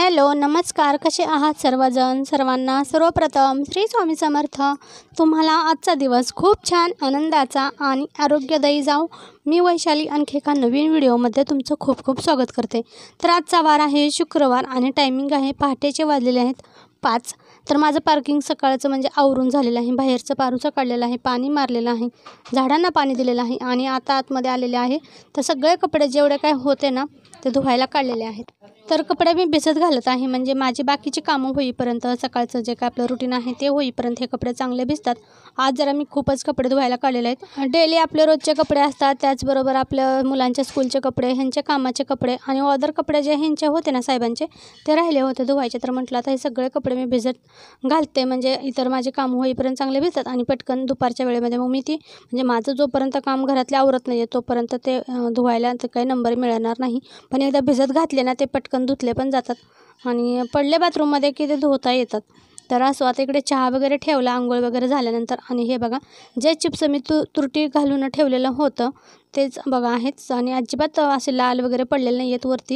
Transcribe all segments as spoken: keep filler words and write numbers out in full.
Hello नमस्कार, कसे आहात सर्वजण. सर्वांना सर्वप्रथम श्री स्वामी समर्थ. तुम्हाला आजचा दिवस खूप छान आनंदाचा आणि आरोग्यदायी जाओ. मी वैशाली आणखी एका नवीन व्हिडिओमध्ये तुमचं खूप खूप स्वागत करते. तर आजचा वार आहे शुक्रवार आणि टायमिंग आहे पहाटेचे वाजलेले आहेत पाच. तर माझं पार्किंग सकाळचं म्हणजे आवरून झालेलं आहे. बाहेरचं पारूचं काढलेलं आहे, पाणी मारलेलं आहे, झाडांना पाणी दिलेलं आहे आणि आता आतमध्ये आलेले आहे. तर सगळे कपडे जेवढे काय होते ना ते धुवायला काढलेले आहेत. तर कपडे मी भिजत घालत आहे म्हणजे माझी बाकीची कामं होईपर्यंत, सकाळचं जे काय आपलं रुटीन आहे ते होईपर्यंत हे कपडे चांगले भिजतात. आज जरा मी खूपच कपडे धुवायला काढलेले आहेत. डेली आपले रोजचे कपडे असतात, त्याचबरोबर आपल्या मुलांच्या स्कूलचे कपडे, ह्यांच्या कामाचे कपडे आणि अदर कपडे जे ह्यांचे होते ना साहेबांचे ते राहिले होते धुवायचे. तर म्हटलं आता हे सगळे कपडे मी भिजत घालते म्हणजे इतर माझे काम होईपर्यंत चांगले भिजतात आणि पटकन दुपारच्या वेळेमध्ये मग मी ती म्हणजे माझं जोपर्यंत काम घरातले आवरत नाही आहे तोपर्यंत ते धुवायला तर काही नंबर मिळणार नाही. पण एकदा भिजत घातले ना ते पटकन धुतले पण जातात आणि पडले बाथरूममध्ये की ते धुता येतात. तर असं आता इकडे चहा वगैरे ठेवला आंघोळ वगैरे झाल्यानंतर. आणि हे बघा जे चिप्स मी तु तुरटी घालून ठेवलेलं होतं तेच बघा आहेच आणि अजिबात असे लाल वगैरे पडलेले नाही आहेत वरती.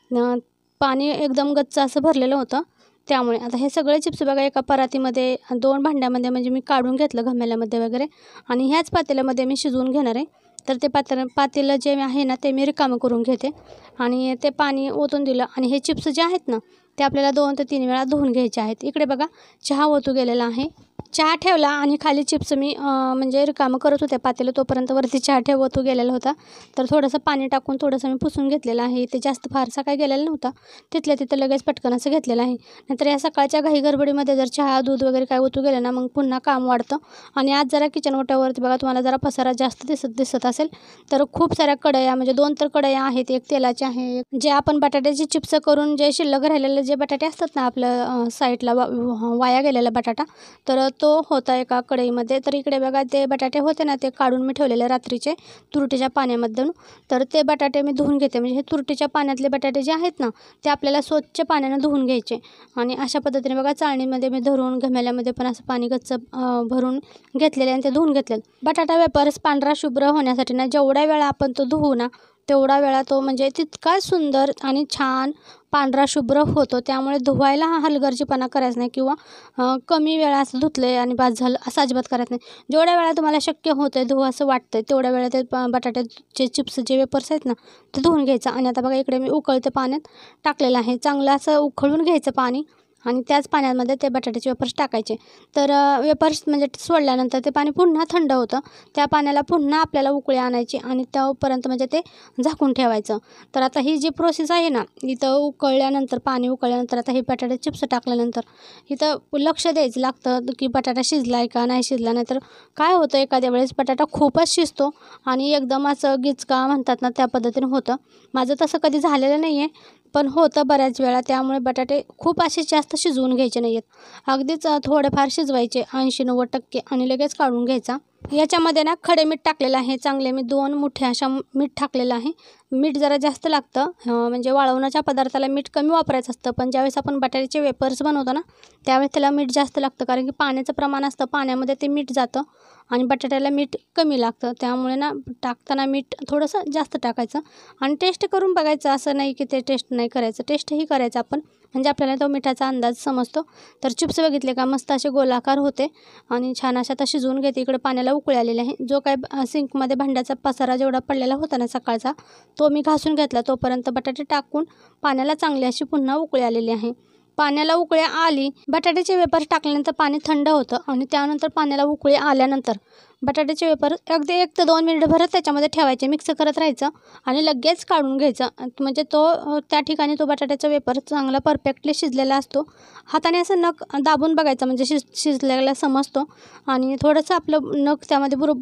पाणी एकदम गच्च असं भरलेलं होतं त्यामुळे. आता हे सगळे चिप्स बघा एका परातीमध्ये दोन भांड्यामध्ये म्हणजे मी काढून घेतलं घमेल्यामध्ये वगैरे आणि ह्याच पातेल्यामध्ये मी शिजवून घेणार आहे. तर ते पातेलं पातेलं जे आहे ना ते मी रिकामं करून घेते आणि ते पाणी ओतून दिलं. आणि हे चिप्स जे आहेत ना ते आपल्याला दोन ते तीन वेळा धुवून घ्यायचे आहेत. इकडे बघा चहा ओतू गेलेला आहे, चहा ठेवला आणि खाली चिप्स मी म्हणजे रिकामं करत होते पातेलं तोपर्यंत वरती चहा ठेव ओतू गेलेला होता. तर थोडंसं पाणी टाकून थोडंसं मी पुसून घेतलेलं आहे. ते जास्त फारसा काय गेलेला नव्हता, तिथल्या तिथं लगेच पटकन असं घेतलेलं आहे. नंतर या सकाळच्या घाई गडबडीमध्ये जर चहा दूध वगैरे काय ओतू गेलं ना मग पुन्हा काम वाढतं. आणि आज जरा किचन ओट्यावरती बघा तुम्हाला जरा पसारा जास्त दिसत दिसत असेल. तर खूप साऱ्या कढया म्हणजे दोन तर कढया आहेत, एक तेलाची आहे, जे आपण बटाट्याची चिप्स करून जे शिल्लक राहिलेले जे बटाटे असतात ना आपल्या साईडला वा वाया गेलेला बटाटा तर तो होता एका कढईमध्ये. तर इकडे बघा ते बटाटे होते ना ते काढून मी ठेवलेले रात्रीचे तुरटीच्या पाण्यामधून. तर ते बटाटे मी धुवून घेते म्हणजे हे तुरटीच्या पाण्यातले बटाटे जे आहेत ना ते आपल्याला स्वच्छ पाण्यानं धुवून घ्यायचे. आणि अशा पद्धतीने बघा चाळणीमध्ये मी धरून घमेल्यामध्ये पण असं पाणी गच्च भरून घेतलेले आणि ते धुवून घेतलेलं. बटाटा वेपर्स पांढरा शुभ्र होण्यासाठी ना जेवढ्या वेळा आपण तो धुवू ना तेवढा वेळा तो म्हणजे तितका सुंदर आणि छान पांढरा शुभ्र होतो. त्यामुळे धुवायला हा हलगर्जीपणा करायचा नाही किंवा कमी वेळा असं धुतलं आणि बाद झालं असं अजिबात करायचं नाही. जेवढ्या वेळा तुम्हाला शक्य होतं आहे धुवं असं वाटतं आहे तेवढ्या वेळा ते बटाट्याचे चिप्स जे वेपर्स आहेत ना ते धुवून घ्यायचं. आणि आता बघा इकडे मी उकळते पाण्यात टाकलेलं आहे, चांगलं असं उकळून घ्यायचं पाणी आणि त्याच पाण्यामध्ये ते बटाट्याचे वेपर्स टाकायचे. तर वेपर्स म्हणजे सोडल्यानंतर ते पाणी पुन्हा थंड होतं, त्या पाण्याला पुन्हा आपल्याला उकळी आणायची आणि तोपर्यंत म्हणजे ते झाकून ठेवायचं. तर आता ही जी प्रोसेस आहे ना इथं उकळल्यानंतर पाणी उकळल्यानंतर आता हे बटाटे चिप्स टाकल्यानंतर इथं लक्ष द्यायचं लागतं की बटाटा शिजला आहे का नाही शिजला. नाही तर काय होतं एखाद्या वेळेस बटाटा खूपच शिजतो आणि एकदम असं गिचका म्हणतात ना त्या पद्धतीने होतं. माझं तसं कधी झालेलं नाही आहे पण होतं बऱ्याच वेळा. त्यामुळे बटाटे खूप असे जास्त शिजवून घ्यायचे नाही आहेत, अगदीच थोडेफार शिजवायचे ऐंशी नव्वद टक्के आणि लगेच काढून घ्यायचा. याच्यामध्ये ना खडे मीठ टाकलेलं आहे चांगले, मी दोन मुठ्या अशा मीठ टाकलेलं आहे. मीठ जरा जास्त लागतं म्हणजे वाळवण्याच्या पदार्थाला मीठ कमी वापरायचं असतं पण ज्यावेळेस आपण बटाट्याचे वेपर्स बनवतो ना त्यावेळेस त्याला मीठ जास्त लागतं कारण की पाण्याचं प्रमाण असतं, पाण्यामध्ये ते मीठ जातं आणि बटाट्याला मीठ कमी लागतं. त्यामुळे ना टाकताना मीठ थोडंसं जास्त टाकायचं आणि टेस्ट करून बघायचं. असं नाही की ते टेस्ट नाही करायचं, टेस्टही करायचं आपण म्हणजे आपल्याला तो मिठाचा अंदाज समजतो. तर चिप्स बघितले का मस्त असे गोलाकार होते आणि छान अशा आता शिजवून घेते. इकडे पाण्याला उकळी आलेली आहे. जो काय सिंकमध्ये भांड्याचा पसारा जेवढा पडलेला होता ना सकाळचा तो मी घासून घेतला. तोपर्यंत बटाटे टाकून पाण्याला चांगली अशी पुन्हा उकळी आलेली आहे. पाण्याला उकळी आली, बटाट्याचे वेपर्स टाकल्यानंतर पाणी थंड होतं आणि त्यानंतर पाण्याला उकळी आल्यानंतर बटाट्याचे वेपर अगदी एक ते दोन मिनिटं भरत त्याच्यामध्ये ठेवायचे, मिक्स करत राहायचं आणि लगेच काढून घ्यायचं. म्हणजे तो त्या ठिकाणी तो बटाट्याचा वेपर चांगला परफेक्टली शिजलेला असतो. हाताने असं नख दाबून बघायचं म्हणजे शिज शिजलेला समजतो आणि थोडंसं आपलं नख त्यामध्ये बुर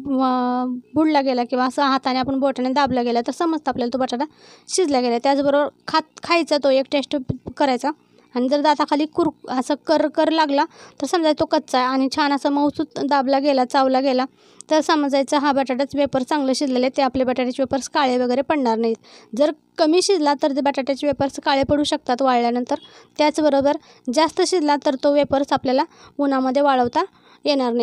बुडला गेला किंवा असं हाताने आपण बोटाने दाबला गेला तर समजतं आपल्याला तो बटाटा शिजला गेला. त्याचबरोबर खात खायचा तो एक टेस्ट करायचा आणि जर दाताखाली कुर असं कर कर लागला तर समजायचं तो कच्चा आहे आणि छान असं मऊसूत दाबला गेला चावला गेला तर समजायचं हा बटाट्याचे वेपर चांगले शिजलेले, ते आपले बटाट्याचे वेपर्स काळे वगैरे पडणार नाहीत. जर कमी शिजला तर ते बटाट्याचे वेपर्स काळे पडू शकतात वाळल्यानंतर. त्याचबरोबर जास्त शिजला तर तो वेपर्स आपल्याला उन्हामध्ये वाळवता येणार नाही.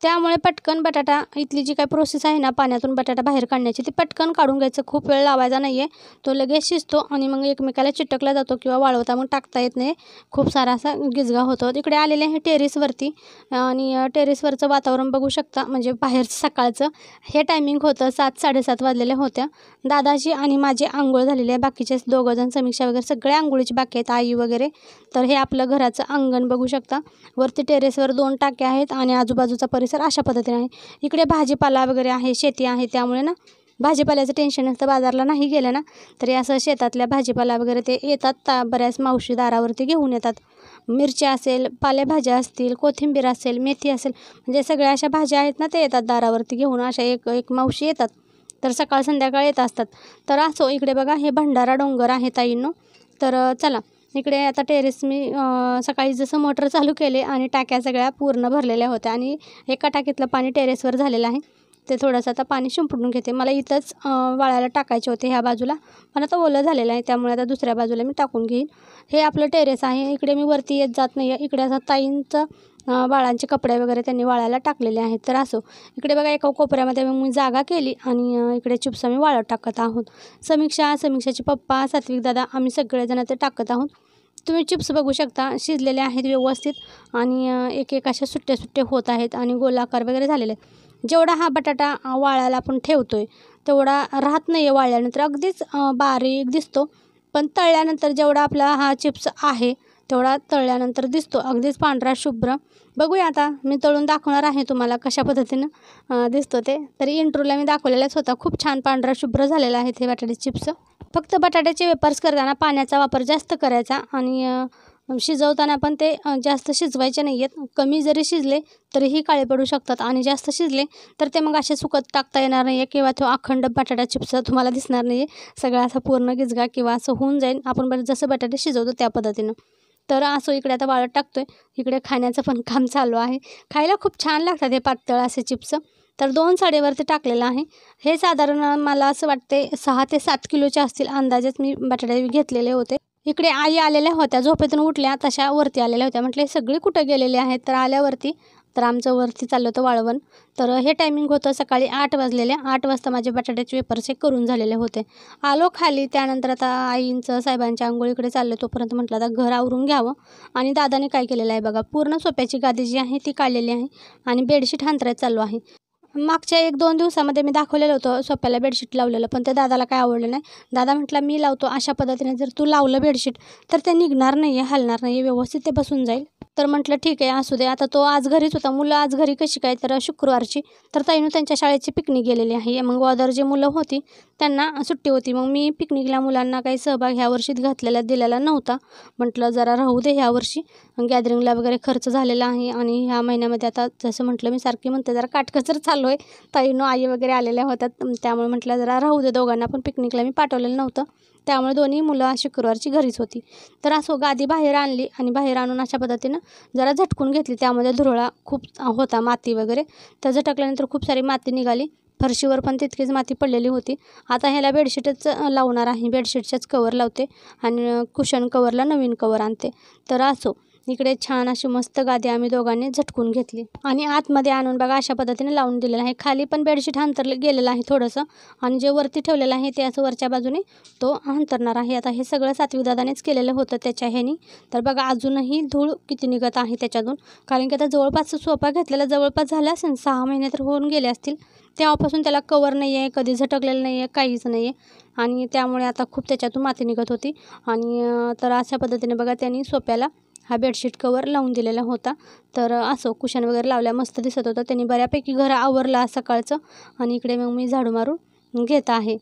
त्यामुळे पटकन बटाटा इथली जी काही प्रोसेस आहे ना पाण्यातून बटाटा बाहेर काढण्याची ती पटकन काढून घ्यायचं. खूप वेळ लावायचा नाही आहे. तो लगेच शिजतो आणि मग एकमेकाला चिटकला जातो किंवा वाळवता मग टाकता येत नाही. खूप सारा असा गिजगा होतो. तिकडे आलेले आहे टेरेसवरती आणि टेरेसवरचं वातावरण बघू शकता. म्हणजे बाहेर सकाळचं हे टायमिंग होतं. सात साडेसात वाजलेल्या होत्या. दादाची आणि माझी आंघोळ झालेली आहे. बाकीचे दोघंजण समीक्षा वगैरे सगळे आंघोळीची बाकी आहेत, आई वगैरे. तर हे आपलं घराचं अंगण बघू शकता. वरती टेरेसवर दोन टाक्या आहेत आणि आजूबाजूचा परिसर अशा पद्धतीने आहे. इकडे भाजीपाला वगैरे आहे, शेती आहे, त्यामुळे ना भाजीपाल्याचं टेन्शन नसतं. बाजारला नाही गेलं ना तरी असं शेतातल्या भाजीपाला वगैरे ते येतात. ता बऱ्याच मावशी दारावरती घेऊन येतात. मिरच्या असेल, पालेभाज्या असतील, कोथिंबीर असेल, मेथी असेल, म्हणजे सगळ्या अशा भाज्या आहेत ना ते येतात दारावरती घेऊन. अशा एक एक मावशी येतात. तर सकाळ संध्याकाळ येत असतात. तर असो इकडे बघा हे भंडारा डोंगर आहे ताईंनो. तर चला इकडे आता टेरेस मी सकाळी जसं मोटर चालू केले आणि टाक्या सगळ्या पूर्ण भरलेल्या होत्या आणि एका टाकीतलं पाणी टेरेसवर झालेलं आहे. ते थोडंसं आता पाणी शिंपडून घेते. मला इथंच वाळायला टाकायचे होते ह्या बाजूला, पण आता ओलं झालेलं आहे त्यामुळे आता दुसऱ्या बाजूला मी टाकून घेईन. हे आपलं टेरेस आहे. इकडे मी वरती येत जात नाही आहे. इकडे असं ताईंचं बाळांचे कपडे वगैरे त्यांनी वाळायला टाकलेले आहेत. तर असो इकडे बघा एका कोपऱ्यामध्ये मी जागा केली आणि इकडे चिप्स आम्ही वाळत टाकत आहोत. समीक्षा, समीक्षाचे पप्पा, सात्विक दादा, आम्ही सगळेजण ते टाकत आहोत. तुम्ही चिप्स बघू शकता शिजलेले आहेत व्यवस्थित आणि एक एक अशा सुट्टे सुट्टे होत आहेत आणि गोलाकार वगैरे झालेले आहेत. जेवढा हा बटाटा वाळायला आपण ठेवतो आहे तेवढा राहत नाही आहे वाळल्यानंतर. अगदीच बारीक दिसतो, पण तळल्यानंतर जेवढा आपला हा चिप्स आहे तेवढा तळल्यानंतर दिसतो अगदीच पांढरा शुभ्र. बघूया आता मी तळून दाखवणार आहे तुम्हाला कशा पद्धतीनं दिसतो ते. तरी इंट्रोला मी दाखवलेलाच होता. खूप छान पांढरा शुभ्र झालेला आहे हे बटाटे चिप्स. फक्त बटाट्याचे वेपर्स करताना पाण्याचा वापर जास्त करायचा आणि शिजवताना पण ते जास्त शिजवायचे नाही आहेत. कमी जरी शिजले तरीही काळे पडू शकतात आणि जास्त शिजले तर ते मग असे सुकत टाकता येणार नाही आहे किंवा तो अखंड बटाटा चिप्स तुम्हाला दिसणार नाही आहे. सगळा असा पूर्ण गिजगा किंवा असं होऊन जाईल आपण बरं जसं बटाटे शिजवतो त्या पद्धतीनं. तर असो इकडे आता वाळत टाकतो आहे. इकडे खाण्याचं पण काम चालू आहे. खायला खूप छान लागतात हे पातळ असे चिप्स. तर दोन साडेवरती टाकलेलं आहे. हे साधारण मला असं वाटते सहा ते सात किलोचे असतील अंदाजेच मी बटाटे घेतलेले होते. इकडे आई आलेल्या होत्या, झोपेतून उठल्या तशा वरती आलेल्या होत्या. म्हटले सगळे कुठं गेलेले आहेत. तर आल्यावरती तर आमचं वरती चाललं होतं वाळवण. तर हे टायमिंग होतं सकाळी आठ वाजलेले. आठ वाजता माझे बटाट्याचे वेपर्स हे करून झालेले होते. आलो खाली. त्यानंतर आता आईंचं साहेबांच्या आंघोळीकडे चाललं. तोपर्यंत म्हटलं आता घर आवरून घ्यावं. आणि दादाने काय केलेलं आहे बघा, पूर्ण सोप्याची गादी जी आहे ती काढलेली आहे आणि बेडशीट हांतरायला चालू आहे. मागच्या एक दोन दिवसामध्ये मी दाखवलेलं होतं सोप्याला बेडशीट लावलेलं, पण ते दादाला काय आवडलं नाही. दादा म्हटला मी लावतो अशा पद्धतीने जर तू लावलं बेडशीट तर ते निघणार नाही आहे, हलणार नाही आहे, व्यवस्थित ते बसून जाईल. तर म्हटलं ठीक आहे असू दे. आता तो आज घरीच होता. मुलं आज घरी कशी काय तर शुक्रवारची. तर ताईनं त्यांच्या शाळेची पिकनिक गेलेली आहे. मग अदर जे मुलं होती त्यांना सुट्टी होती. मग मी पिकनिकला मुलांना काही सहभाग ह्या वर्षीत घातलेला दिलेला नव्हता. म्हटलं जरा राहू दे ह्या वर्षी. गॅदरिंगला वगैरे खर्च झालेला आहे आणि ह्या महिन्यामध्ये आता जसं म्हटलं मी सारखी म्हणते जरा काटकसर चालू आहे. ताईनं आई वगैरे आलेल्या होत्या त्यामुळे म्हटलं जरा राहू दे दोघांना. पण पिकनिकला मी पाठवलेलं नव्हतं त्यामुळे दोन्ही मुलं आज शुक्रवारची घरीच होती. तर असो गादी बाहेर आणली आणि बाहेर आणून अशा पद्धतीनं जरा झटकून घेतली. त्यामध्ये धुरळा खूप होता, माती वगैरे. तर झटकल्यानंतर खूप सारी माती निघाली. फरशीवर पण तितकीच माती पडलेली होती. आता ह्याला बेडशीटच लावणार आहे. बेडशीटच्याच कवर लावते आणि कुशन कवरला नवीन कवर आणते. तर असो इकडे छान अशी मस्त गादी आम्ही दोघांनी झटकून घेतली आणि आतमध्ये आणून बघा अशा पद्धतीने लावून दिलेलं आहे. खाली पण बेडशीट अंतरलं गेलेलं आहे थोडंसं आणि जे वरती ठेवलेलं आहे ते असं वरच्या बाजूने तो अंतरणार आहे. आता हे सगळं सात्विक दादानेच केलेलं होतं त्याच्या ह्यानी. तर बघा अजूनही धूळ किती निघत आहे त्याच्यातून, कारण की आता जवळपास सोफा घेतलेला जवळपास झाला असेल सहा महिने तर होऊन गेले असतील. तेव्हापासून त्याला कवर नाही आहे, कधी झटकलेलं नाही आहे, काहीच नाही आहे आणि त्यामुळे आता खूप त्याच्यातून माती निघत होती. आणि तर अशा पद्धतीने बघा त्यांनी सोप्याला हा बेडशीट कवर लावून दिलेला होता. तर असो कुशन वगैरे लावल्या मस्त दिसत होतं. त्यांनी बऱ्यापैकी घर आवरला सकाळचं आणि इकडे मग मी झाडू मारून घेत आहे.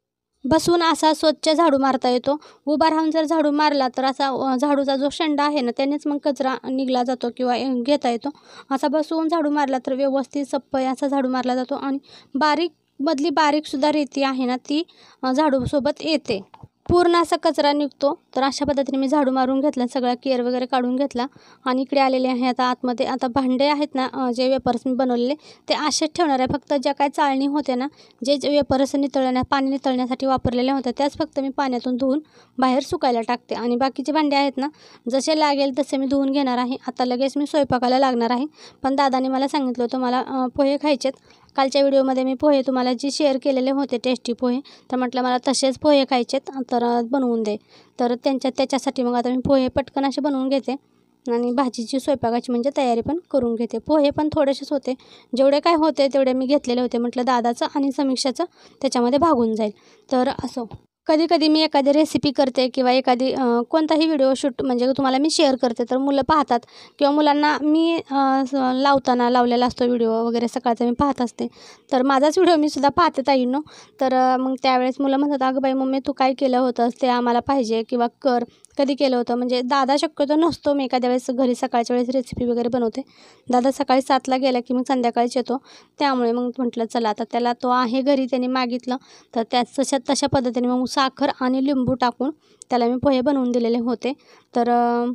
बसून असा स्वच्छ झाडू मारता येतो. उभा राहून जर झाडू मारला तर असा झाडूचा जो शेंडा आहे ना त्यानेच मग कचरा निघला जातो किंवा घेता येतो. असा बसून झाडू मारला तर व्यवस्थित सप्पय असा झाडू मारला जातो आणि बारीक मधली बारीकसुद्धा रेती आहे ना ती झाडूसोबत येते. पूर्ण असा कचरा निघतो. तर अशा पद्धतीने मी झाडू मारून घेतला, सगळा केर वगैरे काढून घेतला आणि इकडे आलेले आहे आता आतमध्ये. आता भांडे आहेत ना अ, जे वेपर्स मी बनवलेले ते असेच ठेवणार आहे. फक्त ज्या काय चाळणी होते ना, जे जे वेपर्स नितळण्या पाणी नितळण्यासाठी वापरलेल्या होत्या त्याच फक्त मी पाण्यातून धुवून बाहेर सुकायला टाकते आणि बाकीचे भांडे आहेत ना जसे लागेल तसे मी धुवून घेणार आहे. आता लगेच मी स्वयंपाकाला लागणार आहे. पण दादाने मला सांगितलं होतं मला अ, पोहे खायचेत. कालच्या व्हिडिओमध्ये मी पोहे तुम्हाला जी शेअर केलेले होते टेस्टी पोहे, तर म्हटलं मला तसेच पोहे खायचेत तर बनवून दे. तर त्यांच्या त्याच्यासाठी मग आता मी पोहे पटकन असे बनवून घेते आणि भाजीची स्वयंपाकाची म्हणजे तयारी पण करून घेते. पोहे पण थोडेसेच होते, जेवढे काय होते तेवढे मी घेतलेले होते. म्हटलं दादाचं आणि समीक्षाचं त्याच्यामध्ये भागून जाईल. तर असो कधी कधी मी एखादी रेसिपी करते किंवा एखादी कोणताही व्हिडिओ शूट म्हणजे तुम्हाला मी शेअर करते तर मुलं पाहतात किंवा मुलांना मी लावताना लावलेला असतो व्हिडिओ वगैरे सकाळचा मी पाहत असते. तर माझाच व्हिडिओ मी सुद्धा पाहते ताईंनो. तर मग त्यावेळेस मुलं म्हणतात अगं बाई मम्मी तू काय केलं होतंस ते आम्हाला पाहिजे किंवा कर, कधी केलं होतं. म्हणजे दादा शक्यतो नसतो, मी एखाद्या वेळेस घरी सकाळच्या वेळेस रेसिपी वगैरे बनवते. दादा सकाळी सातला गेला की मग संध्याकाळीच येतो. त्यामुळे मग म्हटलं चला आता त्याला तो आहे घरी, त्याने मागितलं तर त्याच तशा तशा पद्धतीने मग साखर आणि लिंबू टाकून त्याला मी पोहे बनवून दिलेले होते. तर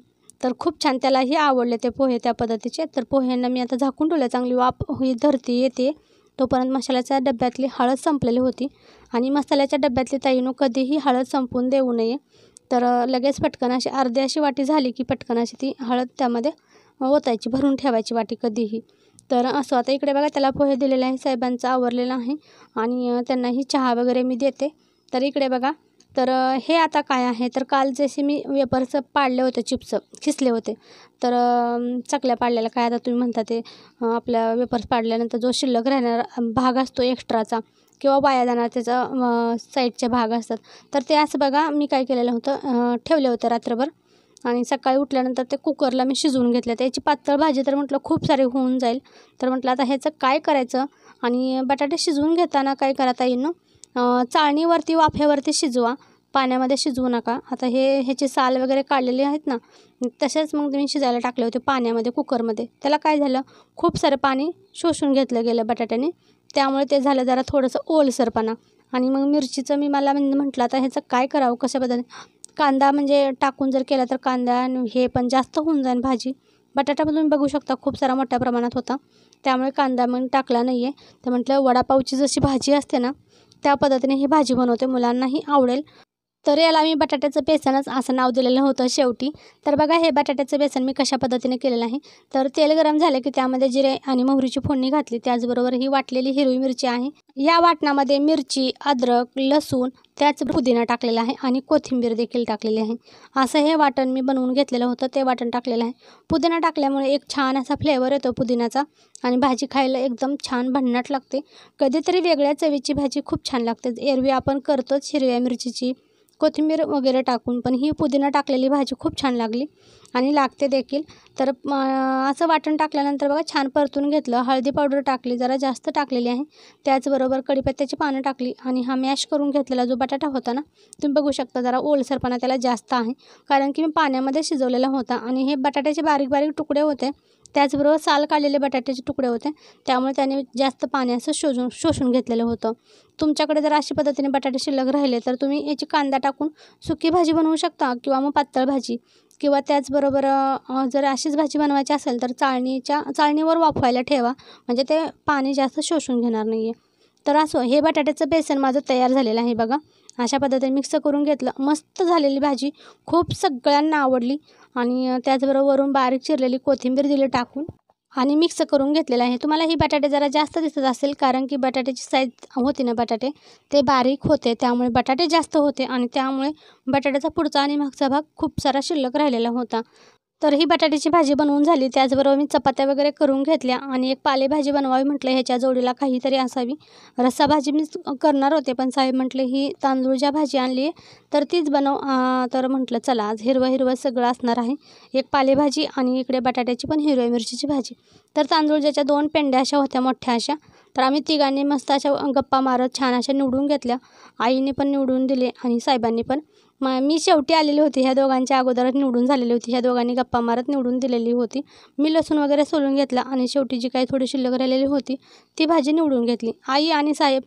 तर खूप छान त्यालाही आवडले ते पोहे त्या पद्धतीचे. तर पोह्यांना मी आता झाकून ठेवलं, चांगली वाफ ही धरती येते तोपर्यंत मसाल्याच्या डब्यातली हळद संपलेली होती आणि मसाल्याच्या डब्यातली ताईनं कधीही हळद संपवून देऊ नये. तर लगेच पटकन अशी अर्धी अशी वाटी झाली की पटकन अशी ती हळद त्यामध्ये ओतायची, भरून ठेवायची वाटी कधीही. तर असं आता इकडे बघा त्याला पोहे दिलेले आहे, साहेबांचं आवरलेलं आहे आणि त्यांनाही चहा वगैरे मी देते. तर इकडे बघा तर हे आता काय आहे तर काल जसे मी वेपर्स पाडले होते, चिप्स खिसले होते, तर चकल्या पाडलेल्या काय आता तुम्ही म्हणता ते आपल्या वेपर्स पाडल्यानंतर जो शिल्लक राहणारा भाग असतो एक्स्ट्राचा किंवा वाया जाणार त्याचा साईडचे भाग असतात, तर ते असं बघा मी काय केलेलं होतं ठेवले होते रात्रभर आणि सकाळी उठल्यानंतर ते कुकरला मी शिजवून घेतले. त्याची पातळ भाजी तर म्हटलं खूप सारी होऊन जाईल. तर म्हटलं आता ह्याचं काय करायचं आणि बटाटे शिजवून घेताना काय करा ताईंनो, चाळणीवरती वाफेवरती शिजवा, पाण्यामध्ये शिजवू नका. आता हे ह्याचे साल वगैरे काढलेले आहेत ना तसेच मग मी शिजायला टाकले होते पाण्यामध्ये कुकरमध्ये. त्याला काय झालं खूप सारं पाणी शोषून घेतलं गेलं बटाट्याने, त्यामुळे ते झालं जरा थोडंसं ओलसरपणा. आणि मग मिरचीचं मी मला म्हणजे म्हटलं आता ह्याचं काय करावं, कशा पद्धतीने कांदा म्हणजे टाकून जर केला तर कांदा हे पण जास्त होऊन जाईल भाजी. बटाटा पण तुम्ही बघू शकता खूप सारा मोठ्या प्रमाणात होता, त्यामुळे कांदा मग टाकला नाही आहे. तर म्हटलं वडापावची जशी भाजी असते ना त्या पद्धतीने ही भाजी बनवते, मुलांनाही आवडेल. तर याला मी बटाट्याचं बेसनच असं नाव दिलेलं होतं शेवटी. तर बघा हे बटाट्याचं बेसन मी कशा पद्धतीने केलेलं आहे. तर तेल गरम झालं की त्यामध्ये जिरे आणि मोहरीची फोडणी घातली, त्याचबरोबर ही वाटलेली हिरवी मिरची आहे. या वाटणामध्ये मिरची, अद्रक, लसूण, त्याच पुदिना टाकलेला आहे आणि कोथिंबीर देखील टाकलेली आहे. असं हे वाटण मी बनवून घेतलेलं होतं, ते वाटण टाकलेलं आहे. पुदिना टाकल्यामुळे एक छान असा फ्लेवर येतो पुदिनाचा आणि भाजी खायला एकदम छान भन्नाट लागते. कधीतरी वेगळ्या चवीची भाजी खूप छान लागते. एरवी आपण करतोच हिरव्या मिरचीची कोथिंबीर वगैरे टाकून, पण ही पुदिना टाकलेली भाजी खूप छान लागली आणि लागते देखील. तर असं वाटण टाकल्यानंतर बघा छान परतून घेतलं, हळदी पावडर टाकली, जरा जास्त टाकलेली आहे, त्याचबरोबर कढीपत्त्याची पानं टाकली आणि हा मॅश करून घेतलेला जो बटाटा होता ना तुम्ही बघू शकता जरा ओलसरपणा त्याला जास्त आहे, कारण की मी पाण्यामध्ये शिजवलेला होता आणि हे बटाट्याचे बारीक बारीक तुकडे होते, त्याचबरोबर साल काढलेले बटाट्याचे तुकडे होते, त्यामुळे त्याने जास्त पाणी असं शोषून शोषून घेतलेलं होतं. तुमच्याकडे जर अशा पद्धतीने बटाटे शिल्लक राहिले तर तुम्ही याची कांदा टाकून सुकी भाजी बनवू शकता किंवा मग पातळ भाजी, किंवा त्याचबरोबर जर अशीच भाजी बनवायची असेल तर चाळणीच्या चाळणीवर वाफवायला ठेवा, म्हणजे ते पाणी जास्त शोषून घेणार नाही आहे. तर असं हे बटाट्याचं बेसन माझं तयार झालेलं आहे बघा. अशा पद्धतीने मिक्स करून घेतलं, मस्त झालेली भाजी, खूप सगळ्यांना आवडली. आणि त्याचबरोबर वरून बारीक चिरलेली कोथिंबीर दिली टाकून आणि मिक्स करून घेतलेलं आहे. तुम्हाला ही बटाटे जरा जास्त दिसत असेल, कारण की बटाट्याची साईज होती ना बटाटे ते बारीक होते, त्यामुळे बटाटे जास्त होते आणि त्यामुळे बटाट्याचा पुढचा आणि मागचा भाग खूप सारा शिल्लक राहिलेला होता. तर ही बटाट्याची भाजी बनवून झाली, त्याचबरोबर मी चपात्या वगैरे करून घेतल्या आणि एक पालेभाजी बनवावी म्हटलं, ह्याच्या जोडीला काहीतरी असावी. रस्सा भाजी मी करणार होते, पण साहेब म्हटले ही तांदूळ ज्या भाजी आणली आहे तर तीच बनव. तर म्हटलं चला आज हिरवं हिरवं सगळं असणार आहे, एक पालेभाजी आणि इकडे बटाट्याची पण हिरव्या मिरचीची भाजी. तर तांदूळ ज्याच्या दोन पेंड्या अशा होत्या मोठ्या अशा, तर आम्ही तिघांनी मस्त अशा गप्पा मारत छान अशा निवडून घेतल्या. आईने पण निवडून दिले आणि साहेबांनी पण. मग मी शेवटी आलेली होती, ह्या दोघांच्या अगोदरच निवडून झालेली होती, ह्या दोघांनी गप्पा मारत निवडून दिलेली होती. मी लसूण वगैरे सोलून घेतला आणि शेवटी जी काही थोडी शिल्लक राहिलेली होती ती भाजी निवडून घेतली. आई आणि साहेब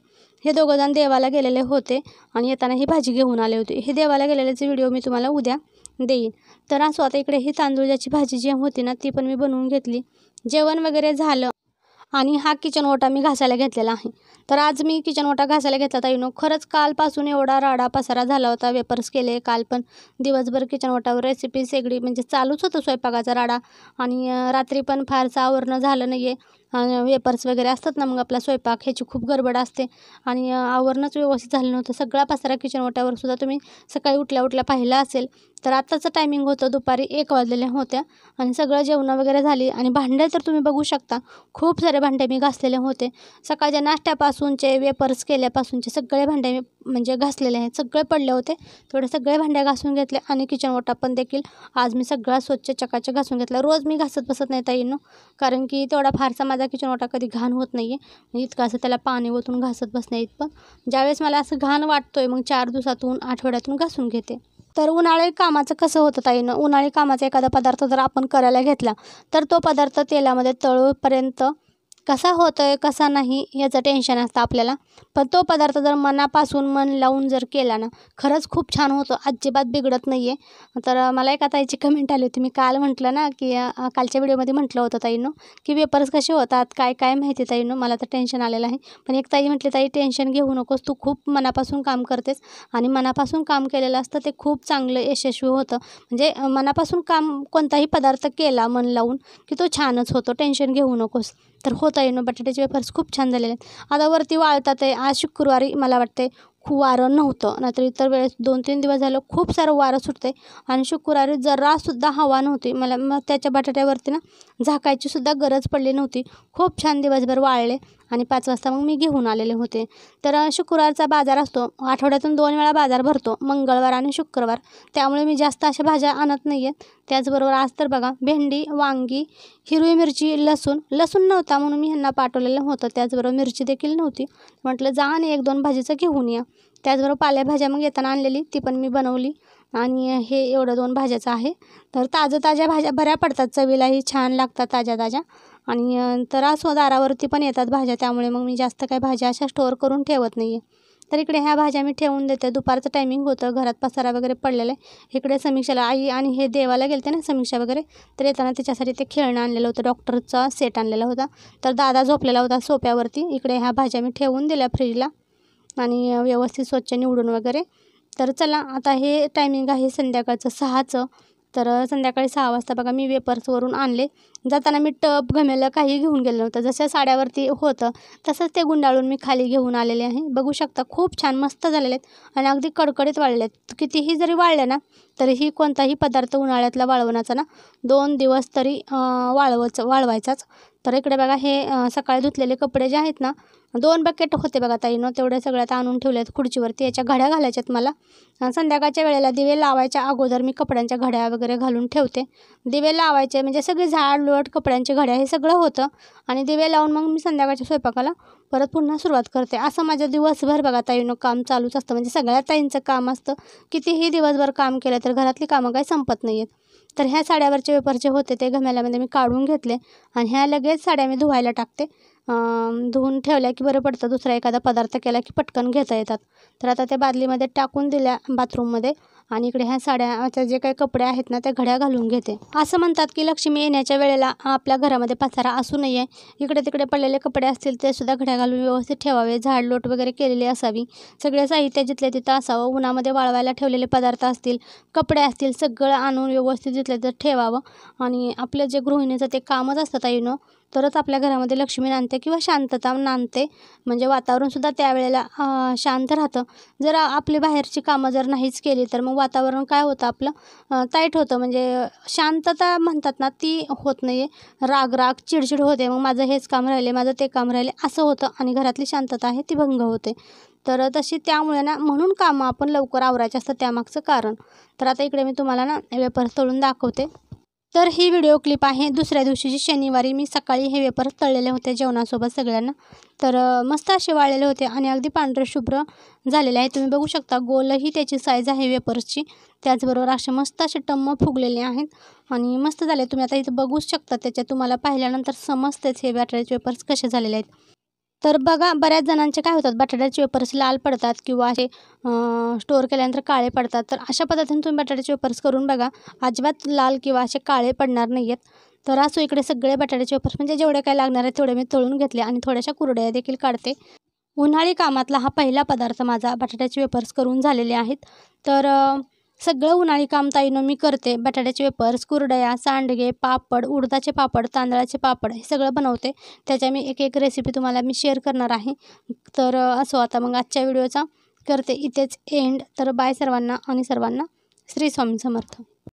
हे दोघंजण देवाला गेलेले होते आणि येताना ही भाजी घेऊन आले होते. हे देवाला गेलेल्याचे व्हिडिओ मी तुम्हाला उद्या देईन. तर असो, आता इकडे ही तांदूळाची भाजी जी होती ना ती पण मी बनवून घेतली. जेवण वगैरे झालं आणि हा किचन ओटा मी घासायला घेतलेला आहे. तर आज मी किचन ओटा घासायला घेतला ताईनो. खरंच कालपासून एवढा राडा पसारा झाला होता. वेपर्स केले काल पण दिवसभर किचन ओटावर रेसिपी सगळी म्हणजे चालूच होतं स्वयंपाकाचा राडा. आणि रात्री पण फारसं आवरणं झालं नाही आहे. वेपर्स वगैरे असतात ना, मग आपला स्वयंपाक ह्याची खूप गडबड असते आणि आवरणंच व्यवस्थित झालं नव्हतं. सगळा पसारा किचन ओट्यावर सुद्धा तुम्ही सकाळी उठल्या उठल्या पाहिला असेल. तर आत्ताचं टायमिंग होतं दुपारी एक वाजलेल्या होत्या आणि सगळं जेवणं वगैरे झाली आणि भांडे तर तुम्ही बघू शकता खूप सारे भांडे मी घासलेले होते. सकाळच्या नाश्त्यापासूनचे वेपर्स केल्यापासूनचे सगळे भांडे मी म्हणजे घासलेले आहेत. सगळे पडले होते, तेवढे सगळे भांडे घासून घेतले आणि किचन ओटा पण देखील आज मी सगळा स्वच्छ चकाचक घासून घेतला. रोज मी घासत बसत नाही ताईंनो, कारण की तेवढा फारसा माझा किचन ओटा कधी घाण होत नाही आहे. इतकं असं त्याला पाणी ओतून घासत बसण्या इतपत. ज्यावेळेस मला असं घाण वाटतोय मग चार दिवसातून आठवड्यातून घासून घेते. तर उन्हाळी कामाचं कसं होतं ताईनं, उन्हाळी कामाचा एखादा पदार्थ जर आपण करायला घेतला तर तो पदार्थ तेलामध्ये तळूपर्यंत कसा होतो आहे कसा नाही याचं टेन्शन असतं आपल्याला. पण तो पदार्थ जर मनापासून मन लावून जर केला ना खरंच खूप छान होतं, अजिबात बिघडत नाही आहे. तर मला एक ताईची कमेंट आली होती. मी काल म्हटलं ना की कालच्या व्हिडिओमध्ये म्हटलं होतं ताईनं की वेपर्स कसे होतात काय काय माहिती ताईनं, मला तर टेन्शन आलेलं आहे. पण एक ताई म्हटली, ताई टेन्शन घेऊ नकोस, तू खूप मनापासून काम करतेस आणि मनापासून काम केलेलं असतं ते खूप चांगलं यशस्वी होतं. म्हणजे मनापासून काम कोणताही पदार्थ केला मन लावून की तो छानच होतो, टेन्शन घेऊ नकोस. तर होत आहे ना, बटाट्याचे वेफर्स खूप छान झालेले आहेत. आता वरती वाळतात आहे. आज शुक्रवारी मला वाटते खूप वारं नव्हतं, नाहीतर इतर वेळेस दोन तीन दिवस झालं खूप सारं वारं सुटते आणि शुक्रवारी जरासुद्धा हवा नव्हती. मला मग त्याच्या बटाट्यावरती ना झाकायची सुद्धा गरज पडली नव्हती. खूप छान दिवसभर वाळले आणि पाच वाजता मग मी घेऊन आलेले होते. तर शुक्रवारचा बाजार असतो, आठवड्यातून दोन वेळा बाजार भरतो, मंगळवार आणि शुक्रवार. त्यामुळे मी जास्त अशा भाज्या आणत नाही आहेत. त्याचबरोबर आज तर बघा भेंडी, वांगी, हिरवी मिरची, लसूण लसूण नव्हता म्हणून मी ह्यांना पाठवलेलं होतं. त्याचबरोबर मिरची देखील नव्हती. म्हटलं जा आणि एक दोन भाजीचं घेऊन या. त्याचबरोबर पालेभाज्या मग येताना आणलेली ती पण मी बनवली आणि हे एवढं दोन भाज्याचं आहे. तर ताजं ताज्या भाज्या बऱ्या पडतात, चवीलाही छान लागतात ताज्या ताज्या. आणि तर असो दारावरती पण येतात भाज्या, त्यामुळे मग मी जास्त काही भाज्या अशा स्टोअर करून ठेवत नाही आहे. तर इकडे ह्या भाज्या मी ठेवून देते. दुपारचं टायमिंग होतं, घरात पसारा वगैरे पडलेलं आहे. इकडे समीक्षाला आई आणि हे देवाला गेलते ना समीक्षा वगैरे, तर येताना त्याच्यासाठी ते खेळणं आणलेलं होतं, डॉक्टरचा सेट आणलेला होता. तर दादा झोपलेला होता सोप्यावरती. इकडे ह्या भाज्या मी ठेवून दिल्या फ्रीजला आणि व्यवस्थित स्वच्छ निवडून वगैरे. तर चला आता हे टायमिंग आहे संध्याकाळचं सहाचं. तर संध्याकाळी सहा वाजता बघा मी वेपर्सवरून आणले. जाताना मी टप घमेलं काही घेऊन गेलं नव्हतं, जसं साड्यावरती होतं तसंच ते गुंडाळून मी खाली घेऊन आलेले आहे. बघू शकता खूप छान मस्त झालेले आहेत आणि अगदी कडकडीत वाळले आहेत. कितीही जरी वाळले ना तरीही कोणताही पदार्थ उन्हाळ्यातला वाळवण्याचा ना दोन दिवस तरी वाळवच वाळवायचाच. तर इकडे बघा हे सकाळी धुतलेले कपडे जे आहेत ना, दोन बकेट होते बघा ताईनं, तेवढ्या सगळ्यात आणून ठेवले आहेत खुर्चीवरती. याच्या घड्या घालायच्यात मला. संध्याकाळच्या वेळेला दिवे लावायच्या अगोदर मी कपड्यांच्या घड्या वगैरे घालून ठेवते. दिवे लावायचे म्हणजे सगळे झाड लोट कपड्यांच्या घड्या हे सगळं होतं आणि दिवे लावून मग मी संध्याकाळच्या स्वयंपाकाला परत पुन्हा सुरुवात करते. असं माझं दिवसभर बघा ताईनं काम चालूच असतं. म्हणजे सगळ्या ताईंचं काम असतं. कितीही दिवसभर काम केलं तर घरातली कामं काही संपत नाही आहेत. तर ह्या साड्यावरचे वेपरचे होते ते घमेल्यामध्ये मी काढून घेतले आणि ह्या लगेच साड्या मी धुवायला टाकते. धुवून ठेवल्या की बरं पडतं, दुसरा एखादा पदार्थ केला की पटकन घेता येतात. तर आता त्या बादलीमध्ये टाकून दिल्या बाथरूममध्ये आणि इकडे ह्या साड्याचे जे काही कपडे आहेत ना त्या घड्या घालून घेते. असं म्हणतात की लक्ष्मी येण्याच्या वेळेला आपल्या घरामध्ये पसारा असू नये. इकडे तिकडे पडलेले कपडे असतील ते सुद्धा घड्या घालून व्यवस्थित ठेवावे. झाडलोट वगैरे केलेली असावी. सगळे साहित्य जिथले तिथं असावं. उन्हामध्ये वाळवायला ठेवलेले पदार्थ असतील, कपडे असतील, सगळं आणून व्यवस्थित जिथले तिथं ठेवावं. आणि आपलं जे गृहिणीचं ते कामच असतं ताईनं, तरच आपल्या घरामध्ये लक्ष्मी नांदते किंवा शांतता नांदते. म्हणजे वातावरणसुद्धा त्यावेळेला शांत राहतं. जर आपली बाहेरची कामं जर नाहीच केली तर मग वातावरण काय होतं आपलं ताईट होतं. म्हणजे शांतता म्हणतात ना ती होत नाही आहे. राग राग चिडचिड होते. मग माझं हेच काम राहिले, माझं ते काम राहिले असं होतं आणि घरातली शांतता आहे ती भंग होते. तर तशी त्यामुळे ना म्हणून कामं आपण लवकर आवरायचे असतं त्यामागचं कारण. तर आता इकडे मी तुम्हाला ना वेपर्स तळून दाखवते. तर ही व्हिडिओ क्लिप आहे दुसऱ्या दिवशीची, शनिवारी मी सकाळी हे वेपर्स तळलेले होते जेवणासोबत सगळ्यांना. तर मस्त असे वाळलेले होते आणि अगदी पांढरे शुभ्र झालेले आहे. तुम्ही बघू शकता गोलही त्याची साईज आहे वेपर्सची. त्याचबरोबर असे मस्त असे टम्म फुगलेले आहेत आणि मस्त झाले. तुम्ही आता इथं बघूच शकता, त्याच्यात तुम्हाला पाहिल्यानंतर समजतेच हे बटाट्याचे वेपर्स कसे झालेले आहेत. तर बघा, बऱ्याच जणांचे काय होतात, बटाट्याचे वेफर्स लाल पडतात किंवा असे स्टोअर केल्यानंतर काळे पडतात. तर अशा पद्धतीने तुम्ही बटाट्याचे वेफर्स करून बघा, अजिबात लाल किंवा असे काळे पडणार नाही आहेत. तर असो, इकडे सगळे बटाट्याचे वेफर्स म्हणजे जेवढे काय लागणार आहे तेवढे मी तळून घेतले आणि थोड्याशा कुरडया देखील काढते. उन्हाळी कामातला हा पहिला पदार्थ माझा बटाट्याचे वेफर्स करून झालेले आहेत. तर सगळं उन्हाळी काम ताईनं मी करते. बटाट्याचे वेफर्स, कुरडया, सांडगे, पापड, उडदाचे पापड, तांदळाचे पापड हे सगळं बनवते. त्याच्या मी एक एक रेसिपी तुम्हाला मी शेअर करणार आहे. तर असो, आता मग आजच्या व्हिडिओचा करते इथेच एंड. तर बाय सर्वांना आणि सर्वांना श्री स्वामी समर्थ.